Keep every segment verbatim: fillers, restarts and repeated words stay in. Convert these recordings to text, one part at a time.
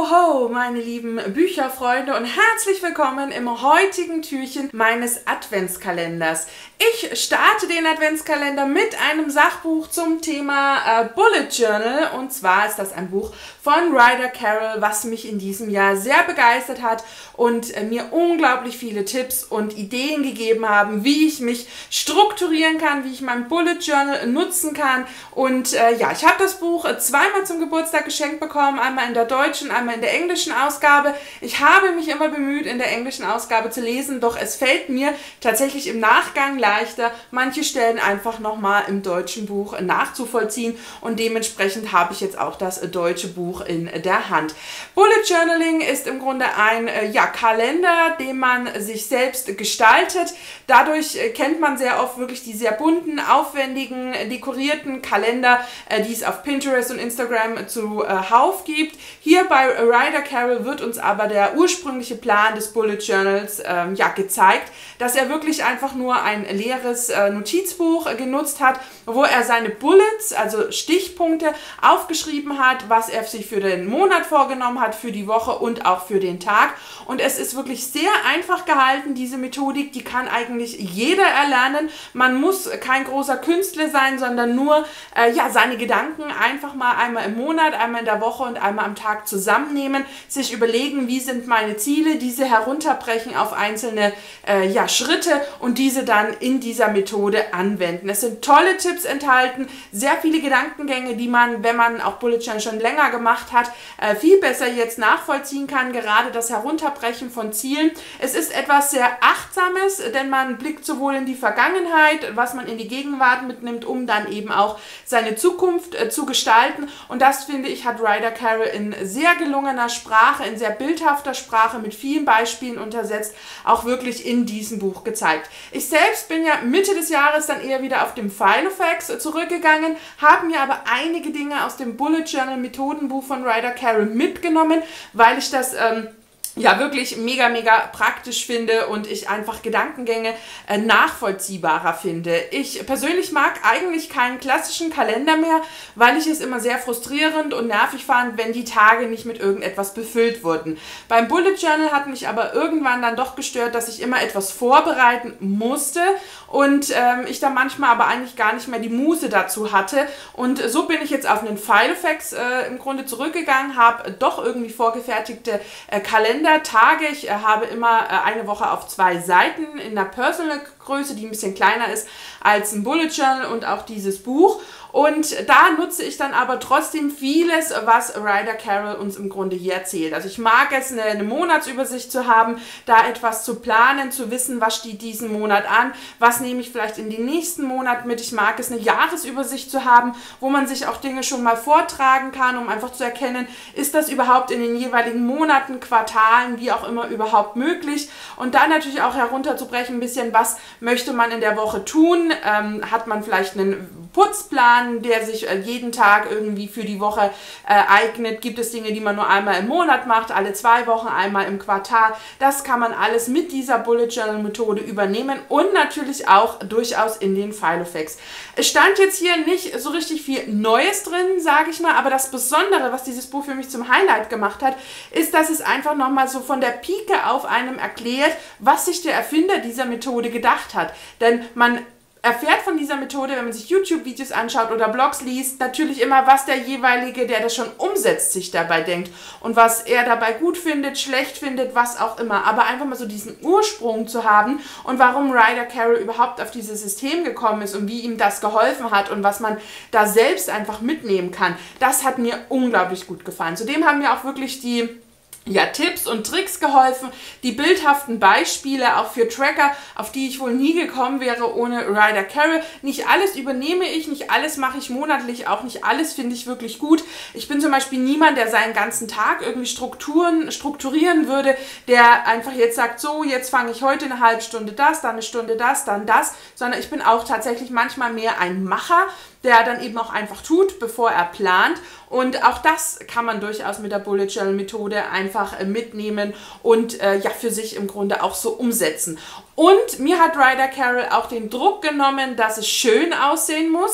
Ho, ho, meine lieben Bücherfreunde und herzlich willkommen im heutigen Türchen meines Adventskalenders. Ich starte den Adventskalender mit einem Sachbuch zum Thema äh, Bullet Journal, und zwar ist das ein Buch von Ryder Carroll, was mich in diesem Jahr sehr begeistert hat und äh, mir unglaublich viele Tipps und Ideen gegeben haben, wie ich mich strukturieren kann, wie ich mein Bullet Journal nutzen kann. Und äh, ja, ich habe das Buch äh, zweimal zum Geburtstag geschenkt bekommen, einmal in der deutschen, einmal in der englischen Ausgabe. Ich habe mich immer bemüht, in der englischen Ausgabe zu lesen, doch es fällt mir tatsächlich im Nachgang leichter, manche Stellen einfach nochmal im deutschen Buch nachzuvollziehen, und dementsprechend habe ich jetzt auch das deutsche Buch in der Hand. Bullet Journaling ist im Grunde ein äh, ja, Kalender, den man sich selbst gestaltet. Dadurch äh, kennt man sehr oft wirklich die sehr bunten, aufwendigen, dekorierten Kalender, äh, die es auf Pinterest und Instagram zuhauf äh, gibt. Hier bei Ryder Carroll wird uns aber der ursprüngliche Plan des Bullet Journals ähm, ja, gezeigt, dass er wirklich einfach nur ein leeres äh, Notizbuch äh, genutzt hat, wo er seine Bullets, also Stichpunkte, aufgeschrieben hat, was er sich für den Monat vorgenommen hat, für die Woche und auch für den Tag. Und es ist wirklich sehr einfach gehalten, diese Methodik, die kann eigentlich jeder erlernen. Man muss kein großer Künstler sein, sondern nur äh, ja, seine Gedanken einfach mal einmal im Monat, einmal in der Woche und einmal am Tag zusammennehmen, sich überlegen, wie sind meine Ziele, diese herunterbrechen auf einzelne äh, ja, Schritte und diese dann in dieser Methode anwenden. Es sind tolle Tipps enthalten, sehr viele Gedankengänge, die man, wenn man auch Bullet Journal schon länger gemacht hat, äh, viel besser jetzt nachvollziehen kann, gerade das Herunterbrechen von Zielen. Es ist etwas sehr Achtsames, denn man blickt sowohl in die Vergangenheit, was man in die Gegenwart mitnimmt, um dann eben auch seine Zukunft äh, zu gestalten, und das, finde ich, hat Ryder Carroll in sehr gelungener Sprache, in sehr bildhafter Sprache mit vielen Beispielen untersetzt, auch wirklich in diesem Buch gezeigt. Ich selbst bin ja Mitte des Jahres dann eher wieder auf dem Filofax zurückgegangen, habe mir aber einige Dinge aus dem Bullet Journal Methodenbuch von Ryder Carroll mitgenommen, weil ich das ähm, ja wirklich mega, mega praktisch finde und ich einfach Gedankengänge äh, nachvollziehbarer finde. Ich persönlich mag eigentlich keinen klassischen Kalender mehr, weil ich es immer sehr frustrierend und nervig fand, wenn die Tage nicht mit irgendetwas befüllt wurden. Beim Bullet Journal hat mich aber irgendwann dann doch gestört, dass ich immer etwas vorbereiten musste und ähm, ich da manchmal aber eigentlich gar nicht mehr die Muße dazu hatte, und so bin ich jetzt auf einen Filofax äh, im Grunde zurückgegangen, habe doch irgendwie vorgefertigte äh, Kalender Tage. Ich äh, habe immer äh, eine Woche auf zwei Seiten in einer Personal-Größe, die ein bisschen kleiner ist als ein Bullet Journal und auch dieses Buch. Und da nutze ich dann aber trotzdem vieles, was Ryder Carroll uns im Grunde hier erzählt. Also ich mag es, eine, eine Monatsübersicht zu haben, da etwas zu planen, zu wissen, was steht diesen Monat an, was nehme ich vielleicht in den nächsten Monat mit. Ich mag es, eine Jahresübersicht zu haben, wo man sich auch Dinge schon mal vortragen kann, um einfach zu erkennen, ist das überhaupt in den jeweiligen Monaten, Quartalen, wie auch immer überhaupt möglich. Und dann natürlich auch herunterzubrechen, ein bisschen, was möchte man in der Woche tun. Ähm, hat man vielleicht einen Putzplan, der sich äh, jeden Tag irgendwie für die Woche äh, eignet? Gibt es Dinge, die man nur einmal im Monat macht, alle zwei Wochen, einmal im Quartal? Das kann man alles mit dieser Bullet Journal Methode übernehmen und natürlich auch durchaus in den Filofax. Es stand jetzt hier nicht so richtig viel Neues drin, sage ich mal, aber das Besondere, was dieses Buch für mich zum Highlight gemacht hat, ist, dass es einfach nochmal so von der Pike auf einem erklärt, was sich der Erfinder dieser Methode gedacht hat. Denn man erfährt von dieser Methode, wenn man sich YouTube-Videos anschaut oder Blogs liest, natürlich immer, was der jeweilige, der das schon umsetzt, sich dabei denkt und was er dabei gut findet, schlecht findet, was auch immer. Aber einfach mal so diesen Ursprung zu haben und warum Ryder Carroll überhaupt auf dieses System gekommen ist und wie ihm das geholfen hat und was man da selbst einfach mitnehmen kann, das hat mir unglaublich gut gefallen. Zudem haben mir auch wirklich die ja, Tipps und Tricks geholfen, die bildhaften Beispiele auch für Tracker, auf die ich wohl nie gekommen wäre ohne Ryder Carroll. Nicht alles übernehme ich, nicht alles mache ich monatlich, auch nicht alles finde ich wirklich gut. Ich bin zum Beispiel niemand, der seinen ganzen Tag irgendwie Strukturen strukturieren würde, der einfach jetzt sagt, so, jetzt fange ich heute eine halbe Stunde das, dann eine Stunde das, dann das, sondern ich bin auch tatsächlich manchmal mehr ein Macher, der dann eben auch einfach tut, bevor er plant. Und auch das kann man durchaus mit der Bullet Journal Methode einfach äh, mitnehmen und äh, ja für sich im Grunde auch so umsetzen. Und mir hat Ryder Carroll auch den Druck genommen, dass es schön aussehen muss.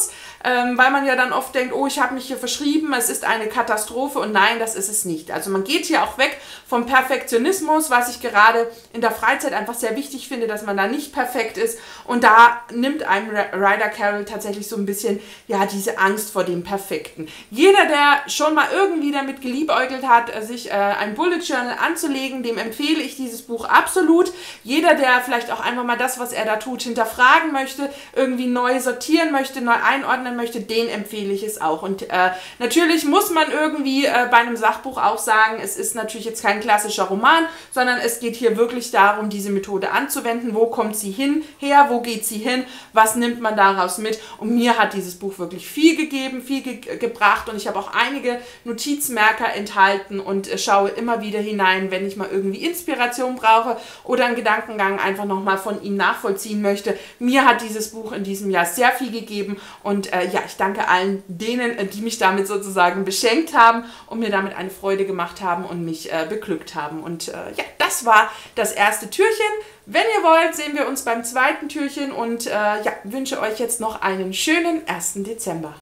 ähm, weil man ja dann oft denkt, oh, ich habe mich hier verschrieben, es ist eine Katastrophe, und nein, das ist es nicht. Also man geht hier auch weg vom Perfektionismus, was ich gerade in der Freizeit einfach sehr wichtig finde, dass man da nicht perfekt ist, und da nimmt einem Ryder Carroll tatsächlich so ein bisschen, ja, diese Angst vor dem Perfekten. Jeder, der schon mal irgendwie damit geliebäugelt hat, sich äh, ein Bullet Journal anzulegen, dem empfehle ich dieses Buch absolut. Jeder, der vielleicht auch einfach mal das, was er da tut, hinterfragen möchte, irgendwie neu sortieren möchte, neu einordnen möchte, den empfehle ich es auch. Und äh, natürlich muss man irgendwie äh, bei einem Sachbuch auch sagen, es ist natürlich jetzt kein klassischer Roman, sondern es geht hier wirklich darum, diese Methode anzuwenden. Wo kommt sie hin, her, wo geht sie hin, was nimmt man daraus mit? Und mir hat dieses Buch wirklich viel gegeben, viel ge gebracht, und ich habe auch einige Notizmerker enthalten und äh, schaue immer wieder hinein, wenn ich mal irgendwie Inspiration brauche oder einen Gedankengang einfach nochmal von ihm nachvollziehen möchte. Mir hat dieses Buch in diesem Jahr sehr viel gegeben, und äh, ja, ich danke allen denen, äh, die mich damit sozusagen beschenkt haben und mir damit eine Freude gemacht haben und mich äh, beglückt haben. Und äh, ja, das war das erste Türchen. Wenn ihr wollt, sehen wir uns beim zweiten Türchen, und äh, ja, wünsche euch jetzt noch einen schönen ersten Dezember.